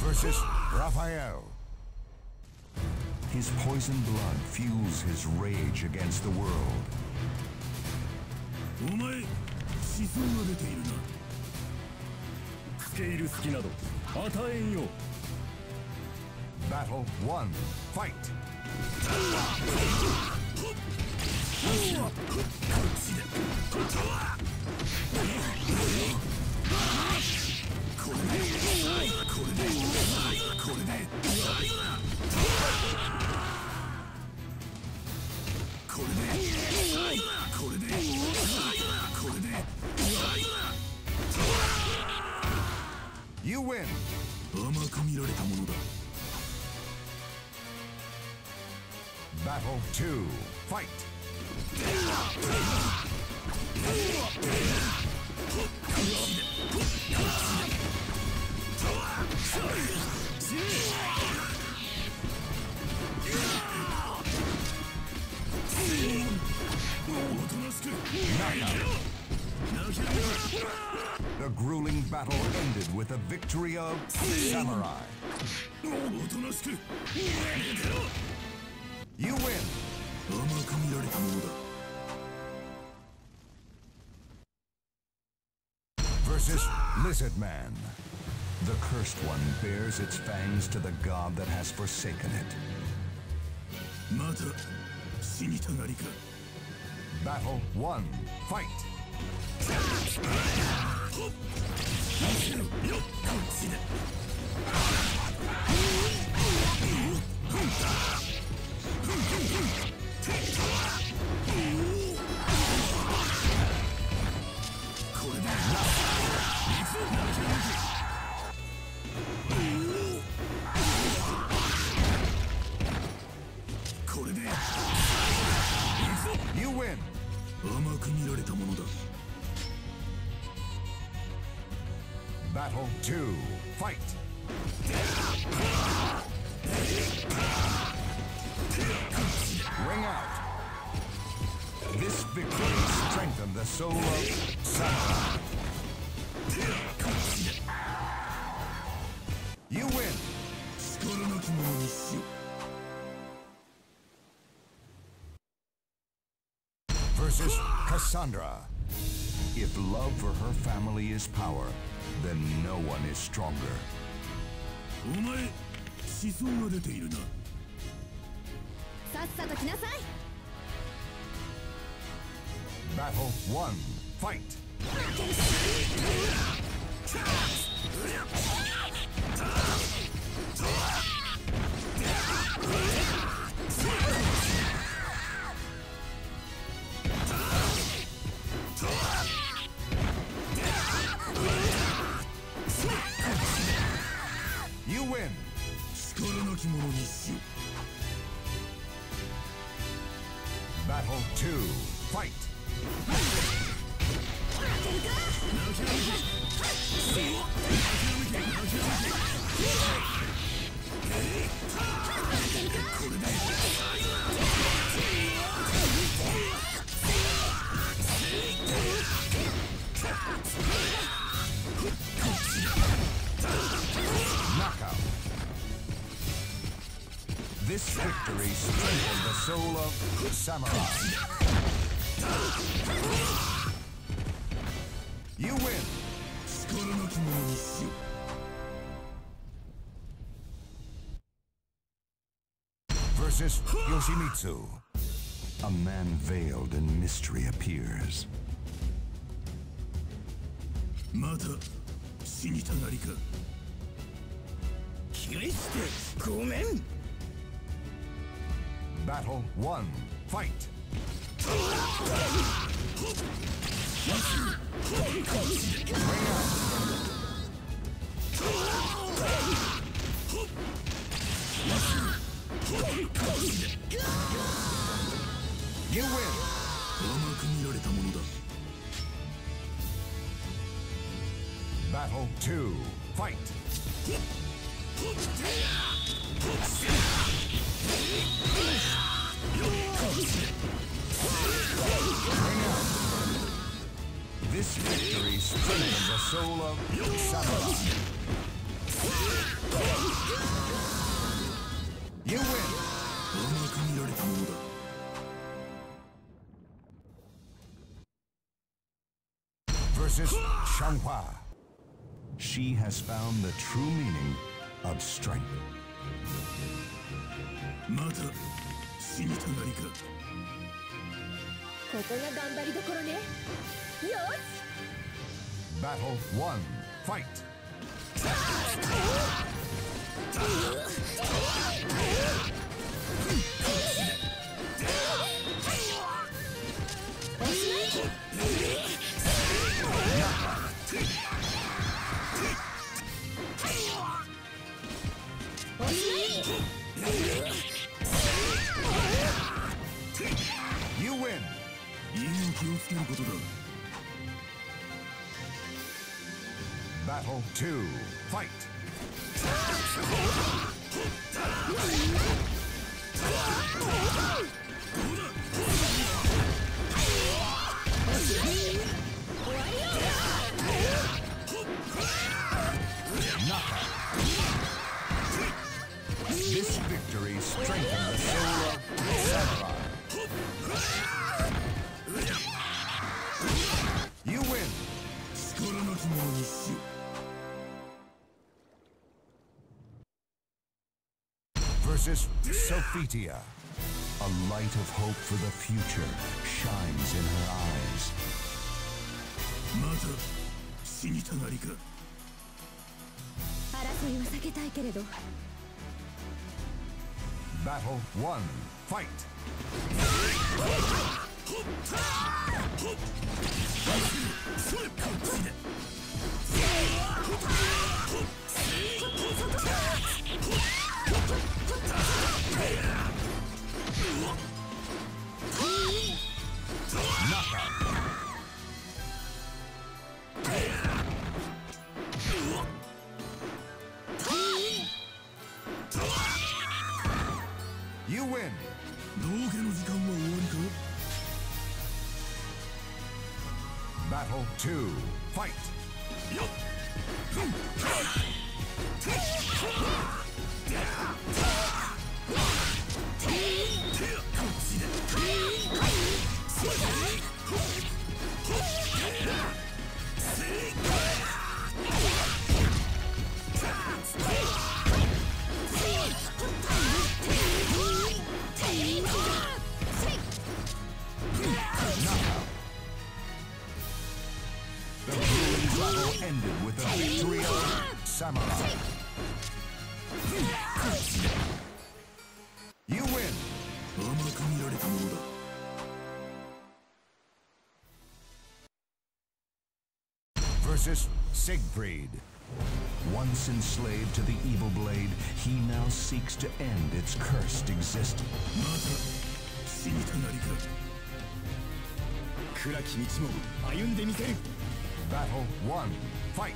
versus Raphael. His poisoned blood fuels his rage against the world. お前、思想が出ているな。つけ入る隙など与えんよ。 Battle 1. Fight! You win! 甘く見られたものだ。 Battle 2. Fight! The grueling battle ended with a victory of Samurai. You win! 甘く見られたものだ。 Versus Lizard Man. The cursed one bears its fangs to the god that has forsaken it. また死にたがりか。 Battle 1. Fight! You win! 甘く見られたものだ。 Battle 2. Fight! Ring out! This victory strengthened the soul of Samurai. You win! 力なき者にしよ。 Versus Cassandra. If love for her family is power, then no one is stronger. お前、思想が出ているな。 さっさと来なさい。 Battle 1. Fight! You win! 力なき者にしよ。 Battle 2. Fight! Knockout. This victory strengthened the soul of Samurai. You win! 力なき者にしよ。 Versus Yoshimitsu. A man veiled in mystery appears. また死にたがりか。気がしてごめん。 Battle 1. Fight! You win! 甘く見られたものだ。 Battle 2. Fight! This victory strengthens the soul of Samurai. versus Xianghua. She has found the true meaning of strength. また死にたがりか。 ここが頑張りどころね。よし。 Battle 1. Fight. 気をつけることだ。 Battle 2. Fight. ！This victory strengthened the soul of Samurai. You win. Versus Sophitia. A light of hope for the future shines in her eyes. また死にたがりか。 争いは避けたいけれど。 Battle 1. Fight. 道家の時間は終わりか。 Battle 2. Fight. The grueling battle ended with the victory of Samurai. You win. 甘く見られたものだ。 Versus Siegfried. Once enslaved to the evil blade, he now seeks to end its cursed existence. また死にたがりか。暗き道も歩んでみせる。 Battle 1. Fight.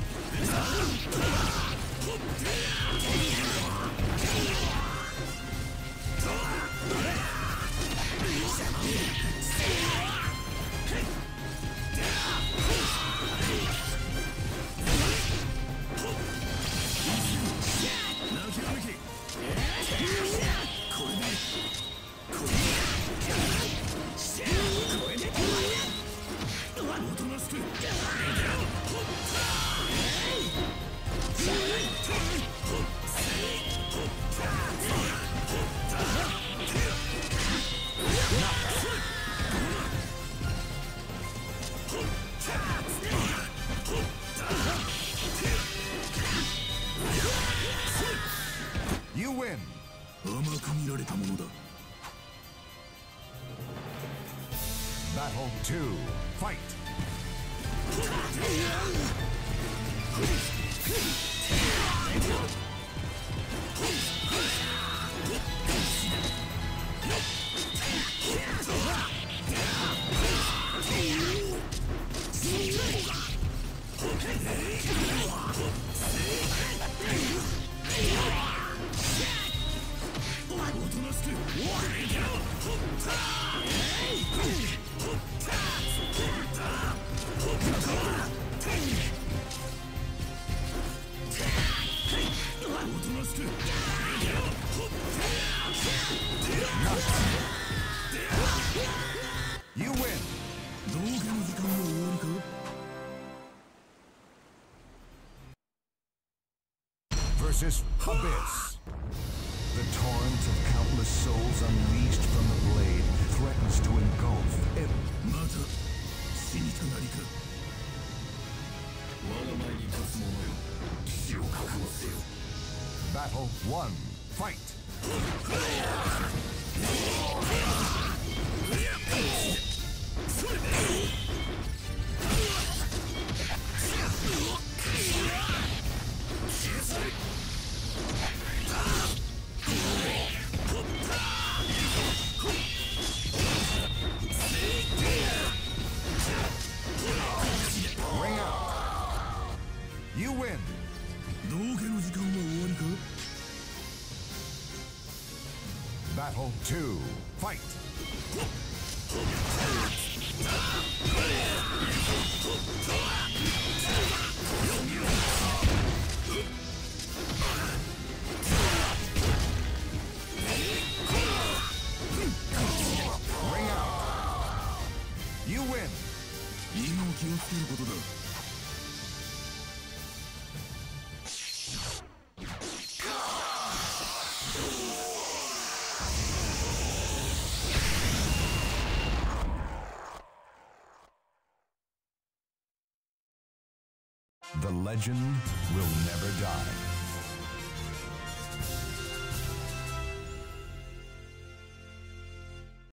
甘く見られたものだ。 Battle 2. Fight. 道家の時間は終わりか。 versus Abyss. The torrent of countless souls unleashed from the blade threatens to engulf every... また死にたなりか。我が前に立つ者よ、死を覚悟せよ。 Battle 1. Fight! Ring out. You win. 道化の時間は終わりか。 Battle 2. Fight! Ring out. You win. 今を気をつけることだ。 The legend will never die.